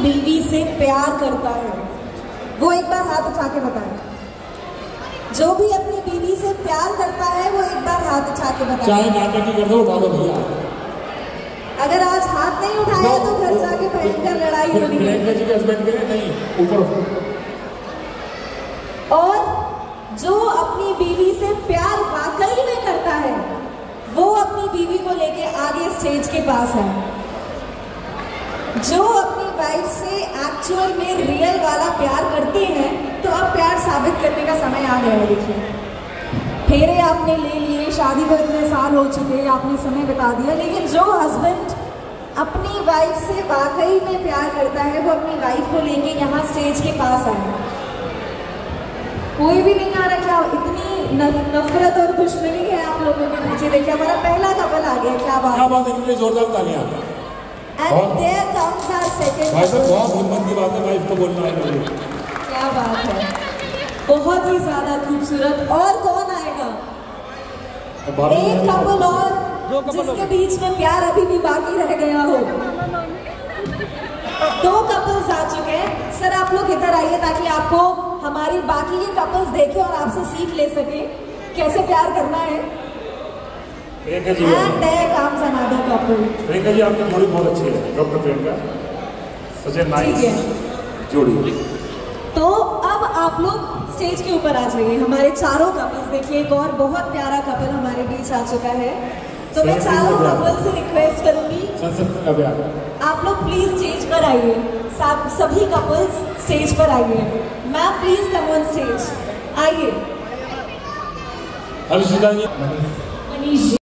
बीवी से प्यार करता है वो एक बार हाथ उठा के बताए। जो भी अपनी बीवी से प्यार करता है वो एक बार हाथ उठा के बताए। चाहे नाटक ही कर दो, उठा दो भैया। अगर आज हाथ नहीं उठाया तो घर जाके भयंकर लड़ाई होनी है। प्रियंका जी के हस्बैंड के लिए नहीं, ऊपर। और जो अपनी बीवी से प्यार वाकई में करता है वो अपनी बीवी को लेके आगे स्टेज के पास है। जो अपनी वाइफ से एक्चुअल में रियल वाला प्यार करते हैं तो अब प्यार साबित करने का समय आ गया है। देखिए, फेरे आपने ले लिए, शादी को इतने साल हो चुके, आपने समय बता दिया, लेकिन जो हस्बैंड अपनी वाइफ से वाकई में प्यार करता है वो अपनी वाइफ को लेके यहाँ स्टेज के पास आए। कोई भी नहीं आ रहा क्या? इतनी नफरत और दुश्मनी है आप लोगों के पीछे। देखिए, हमारा पहला कपल आ गया। क्या बात है, इनके लिए जोरदार तालियां। And there comes our second भाई साहब, बहुत हिम्मत की बात है वाइफ को बोलना है। क्या बात है, बहुत ही ज्यादा खूबसूरत। और कौन आएगा? एक कपल और जिसके बीच में प्यार अभी भी बाकी रह गया हो। दो कपल्स आ चुके हैं। सर आप लोग इधर आइए ताकि आपको हमारी बाकी के कपल्स देखें और आपसे सीख ले सके कैसे प्यार करना है। प्रियंका जी, प्रियंका जी आपकी जोड़ी बहुत अच्छी है। Doctor Priyanka, such a nice जोड़ी। तो अब आप लोग स्टेज के ऊपर आ जाइए। हमारे चारों कपल्स देखिए, एक और बहुत प्यारा कपल हमारे बीच आ चुका है। तो मैं चारों कपल से रिक्वेस्ट करूंगी, आप लोग प्लीज स्टेज पर आइए। सभी कपल्स स्टेज पर आइए। Ma'am please come on stage, आइए। हर्षिता जी, मनीष जी।